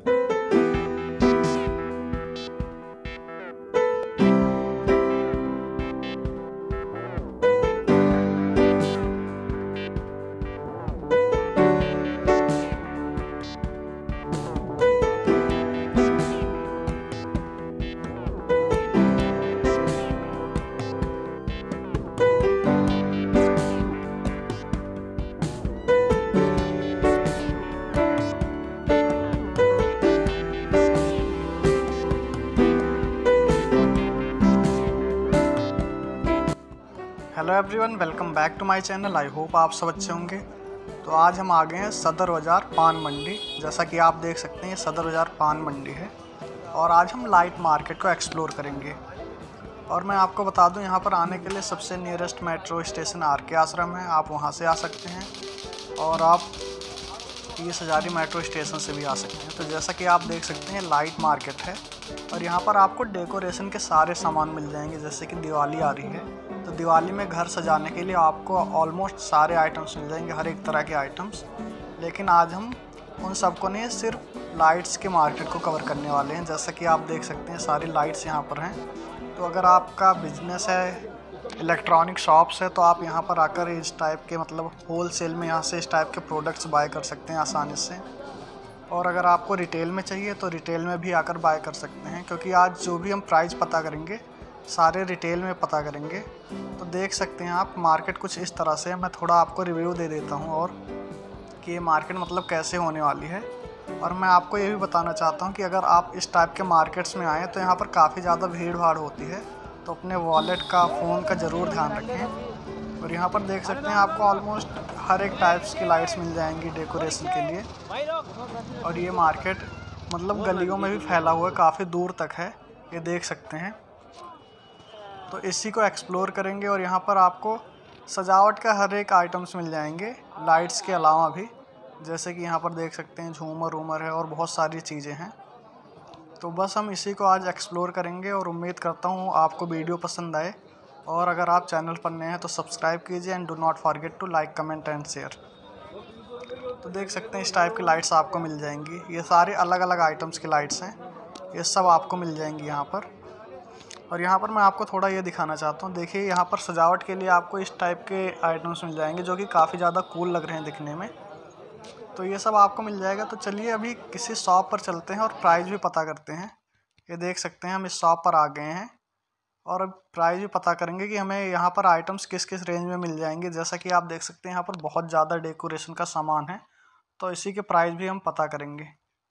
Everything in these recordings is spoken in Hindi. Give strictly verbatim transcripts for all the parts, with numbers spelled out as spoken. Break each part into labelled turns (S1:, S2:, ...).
S1: Hello everyone, welcome back to my channel. I hope आप सब अच्छे होंगे। तो आज हम आ गए हैं सदर बाज़ार पान मंडी। जैसा कि आप देख सकते हैं ये सदर बाज़ार पान मंडी है और आज हम लाइट मार्केट को एक्सप्लोर करेंगे। और मैं आपको बता दूं, यहाँ पर आने के लिए सबसे नियरेस्ट मेट्रो स्टेशन आर के आश्रम है, आप वहाँ से आ सकते हैं और आप तीस हज़ारी मेट्रो स्टेशन से भी आ सकते हैं। तो जैसा कि आप देख सकते हैं लाइट मार्केट है और यहाँ पर आपको डेकोरेशन के सारे सामान मिल जाएंगे। जैसे कि दिवाली आ रही है तो दिवाली में घर सजाने के लिए आपको ऑलमोस्ट सारे आइटम्स मिल जाएंगे, हर एक तरह के आइटम्स। लेकिन आज हम उन सबको नहीं, सिर्फ लाइट्स के मार्केट को कवर करने वाले हैं। जैसा कि आप देख सकते हैं सारी लाइट्स यहाँ पर हैं। तो अगर आपका बिजनेस है, इलेक्ट्रॉनिक शॉप्स है, तो आप यहाँ पर आकर इस टाइप के मतलब होल सेल में यहाँ से इस टाइप के प्रोडक्ट्स बाय कर सकते हैं आसानी से। और अगर आपको रिटेल में चाहिए तो रिटेल में भी आकर बाय कर सकते हैं, क्योंकि आज जो भी हम प्राइस पता करेंगे सारे रिटेल में पता करेंगे। तो देख सकते हैं आप मार्केट कुछ इस तरह से। मैं थोड़ा आपको रिव्यू दे देता हूँ और कि ये मार्केट मतलब कैसे होने वाली है। और मैं आपको ये भी बताना चाहता हूँ कि अगर आप इस टाइप के मार्केट्स में आएँ तो यहाँ पर काफ़ी ज़्यादा भीड़ भाड़ होती है, तो अपने वॉलेट का, फ़ोन का ज़रूर ध्यान रखें। और यहाँ पर देख सकते हैं आपको ऑलमोस्ट हर एक टाइप्स की लाइट्स मिल जाएंगी डेकोरेशन के लिए। और ये मार्केट मतलब गलियों में भी फैला हुआ है, काफ़ी दूर तक है, ये देख सकते हैं। तो इसी को एक्सप्लोर करेंगे और यहाँ पर आपको सजावट का हर एक आइटम्स मिल जाएंगे लाइट्स के अलावा भी। जैसे कि यहाँ पर देख सकते हैं झूमर वूमर है और बहुत सारी चीज़ें हैं। तो बस हम इसी को आज एक्सप्लोर करेंगे और उम्मीद करता हूँ आपको वीडियो पसंद आए। और अगर आप चैनल पर नए हैं तो सब्सक्राइब कीजिए and do not forget to like, comment and share. तो देख सकते हैं इस टाइप की लाइट्स आपको मिल जाएंगी। ये सारे अलग अलग आइटम्स की लाइट्स हैं, ये सब आपको मिल जाएंगी यहाँ पर। और यहाँ पर मैं आपको थोड़ा ये दिखाना चाहता हूँ। देखिए यहाँ पर सजावट के लिए आपको इस टाइप के आइटम्स मिल जाएंगे जो कि काफ़ी ज़्यादा कूल लग रहे हैं दिखने में। तो ये सब आपको मिल जाएगा। तो चलिए अभी किसी शॉप पर चलते हैं और प्राइस भी पता करते हैं। ये देख सकते हैं हम इस शॉप पर आ गए हैं और अब प्राइस भी पता करेंगे कि हमें यहाँ पर आइटम्स किस किस रेंज में मिल जाएंगे। जैसा कि आप देख सकते हैं यहाँ पर बहुत ज़्यादा डेकोरेशन का सामान है, तो इसी के प्राइस भी हम पता करेंगे।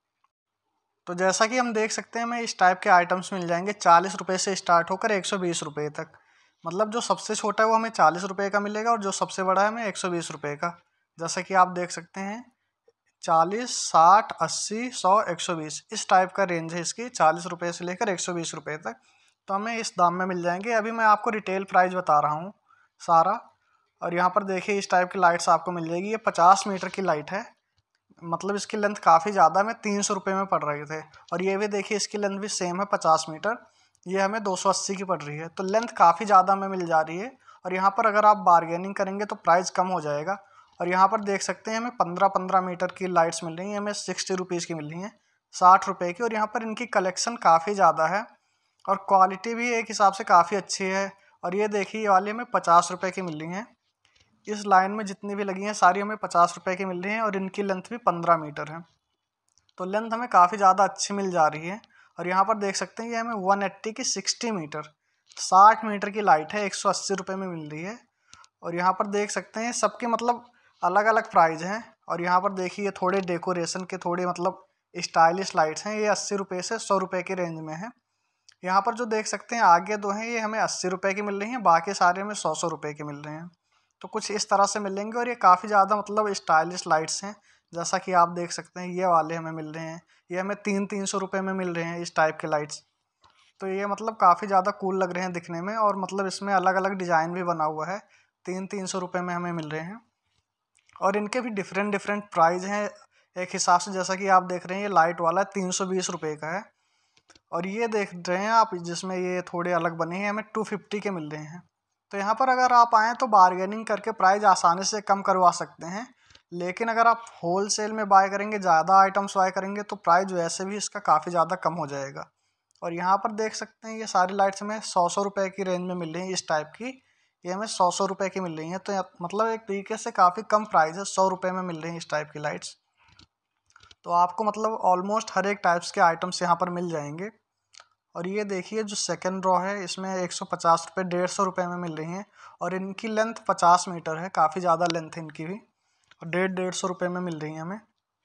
S1: तो जैसा कि हम देख सकते हैं हमें इस टाइप के आइटम्स मिल जाएंगे चालीस रुपये से स्टार्ट होकर एक सौ बीस रुपये तक। मतलब जो सबसे छोटा है वो हमें चालीस रुपये का मिलेगा और जो सबसे बड़ा है हमें एक सौ बीस रुपये का। जैसा कि आप देख सकते हैं चालीस, साठ, अस्सी, सौ, एक सौ बीस इस टाइप का रेंज है इसकी, चालीस रुपये से लेकर एक सौ बीस रुपये तक। तो हमें इस दाम में मिल जाएंगे। अभी मैं आपको रिटेल प्राइस बता रहा हूँ सारा। और यहाँ पर देखिए इस टाइप की लाइट्स आपको मिल जाएगी। ये पचास मीटर की लाइट है, मतलब इसकी लेंथ काफ़ी ज़्यादा, में तीन सौ रुपये में पड़ रहे थे। और ये भी देखिए इसकी लेंथ भी सेम है पचास मीटर, ये हमें दो सौ अस्सी की पड़ रही है। तो लेंथ काफ़ी ज़्यादा में मिल जा रही है। और यहाँ पर अगर आप बारगेनिंग करेंगे तो प्राइस कम हो जाएगा। और यहाँ पर देख सकते हैं हमें पंद्रह पंद्रह मीटर की लाइट्स मिल रही हैं, हमें सिक्सटी रुपीज़ की मिल रही हैं, साठ रुपये की। और यहाँ पर इनकी कलेक्शन काफ़ी ज़्यादा है और क्वालिटी भी एक हिसाब से काफ़ी अच्छी है। और ये देखिए ये वाली हमें पचास रुपये की मिल रही हैं। इस लाइन में जितनी भी लगी हैं सारी हमें पचास रुपये की मिल रही हैं और इनकी लेंथ भी पंद्रह मीटर है। तो लेंथ हमें काफ़ी ज़्यादा अच्छी मिल जा रही है। और यहाँ पर देख सकते हैं ये हमें वन एट्टी की सिक्सटी मीटर, साठ मीटर की लाइट है, एक सौ अस्सी रुपये में मिल रही है। और यहाँ पर देख सकते हैं सबके मतलब अलग अलग प्राइस हैं। और यहाँ पर देखिए थोड़े डेकोरेशन के, थोड़े मतलब स्टाइलिश लाइट्स हैं, ये अस्सी रुपये से सौ रुपये की रेंज में है। यहाँ पर जो देख सकते हैं आगे दो हैं ये हमें अस्सी रुपये की मिल रही हैं, बाकी सारे हमें सौ सौ रुपये की मिल रहे हैं। तो कुछ इस तरह से मिलेंगे। और ये काफ़ी ज़्यादा मतलब स्टाइलिश लाइट्स हैं। जैसा कि आप देख सकते हैं ये वाले हमें मिल रहे हैं, ये हमें तीन तीन सौ रुपये में मिल रहे हैं इस टाइप के लाइट्स। तो ये मतलब काफ़ी ज़्यादा कूल लग रहे हैं दिखने में। और मतलब इसमें अलग अलग डिज़ाइन भी बना हुआ है, तीन तीन सौ रुपये में हमें मिल रहे हैं। और इनके भी डिफरेंट डिफरेंट प्राइस हैं एक हिसाब से। जैसा कि आप देख रहे हैं ये लाइट वाला तीन सौ बीस रुपये का है। और ये देख रहे हैं आप जिसमें ये थोड़े अलग बने हैं, हमें टू फिफ्टी के मिल रहे हैं। तो यहाँ पर अगर आप आएँ तो बारगेनिंग करके प्राइस आसानी से कम करवा सकते हैं। लेकिन अगर आप होल सेल में बाय करेंगे, ज़्यादा आइटम्स बाय करेंगे तो प्राइस वैसे भी इसका काफ़ी ज़्यादा कम हो जाएगा। और यहाँ पर देख सकते हैं ये सारी लाइट्स हमें सौ सौ रुपये की रेंज में मिल रही हैं। इस टाइप की ये हमें सौ सौ रुपये की मिल रही हैं, तो मतलब एक तरीके से काफ़ी कम प्राइस है, सौ रुपये में मिल रही हैं इस टाइप की लाइट्स। तो आपको मतलब ऑलमोस्ट हर एक टाइप्स के आइटम्स यहाँ पर मिल जाएंगे। और ये देखिए जो सेकंड रो है इसमें एक सौ पचास रुपये डेढ़ सौ रुपये में मिल रही हैं, और इनकी लेंथ पचास मीटर है, काफ़ी ज़्यादा लेंथ है इनकी भी, और डेढ़ डेढ़ सौ रुपये में मिल रही हैं हमें।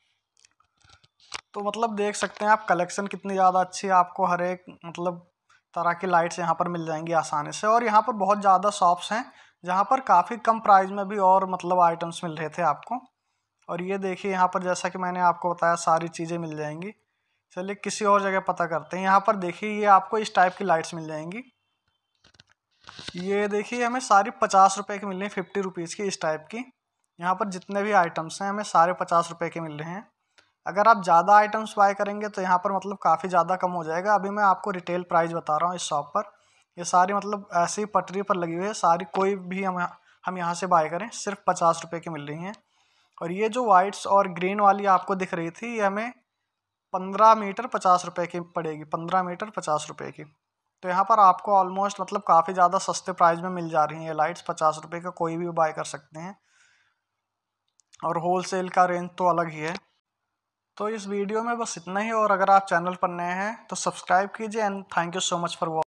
S1: तो मतलब देख सकते हैं आप कलेक्शन कितनी ज़्यादा अच्छी है, आपको हर एक मतलब तरह की लाइट्स यहाँ पर मिल जाएंगी आसानी से। और यहाँ पर बहुत ज़्यादा शॉप्स हैं जहाँ पर काफ़ी कम प्राइस में भी और मतलब आइटम्स मिल रहे थे आपको। और ये देखिए यहाँ पर जैसा कि मैंने आपको बताया सारी चीज़ें मिल जाएंगी। चलिए किसी और जगह पता करते हैं। यहाँ पर देखिए ये आपको इस टाइप की लाइट्स मिल जाएंगी। ये देखिए हमें सारी पचास रुपये की मिल रही है, फिफ्टी रुपीज़ की इस टाइप की। यहाँ पर जितने भी आइटम्स हैं हमें सारे पचास रुपये के मिल रहे हैं। अगर आप ज़्यादा आइटम्स बाय करेंगे तो यहाँ पर मतलब काफ़ी ज़्यादा कम हो जाएगा। अभी मैं आपको रिटेल प्राइस बता रहा हूँ इस शॉप पर। ये सारी मतलब ऐसी पटरी पर लगी हुई है सारी, कोई भी हम हम यहाँ से बाय करें सिर्फ पचास रुपये की मिल रही हैं। और ये जो वाइट्स और ग्रीन वाली आपको दिख रही थी ये हमें पंद्रह मीटर पचास रुपये की पड़ेगी, पंद्रह मीटर पचास रुपये की। तो यहाँ पर आपको ऑलमोस्ट मतलब काफ़ी ज़्यादा सस्ते प्राइस में मिल जा रही हैं ये लाइट्स, पचास रुपये का कोई भी बाय कर सकते हैं। और होल सेल का रेंज तो अलग ही है। तो इस वीडियो में बस इतना ही, और अगर आप चैनल पर नए हैं तो सब्सक्राइब कीजिए and thank you so much for watching.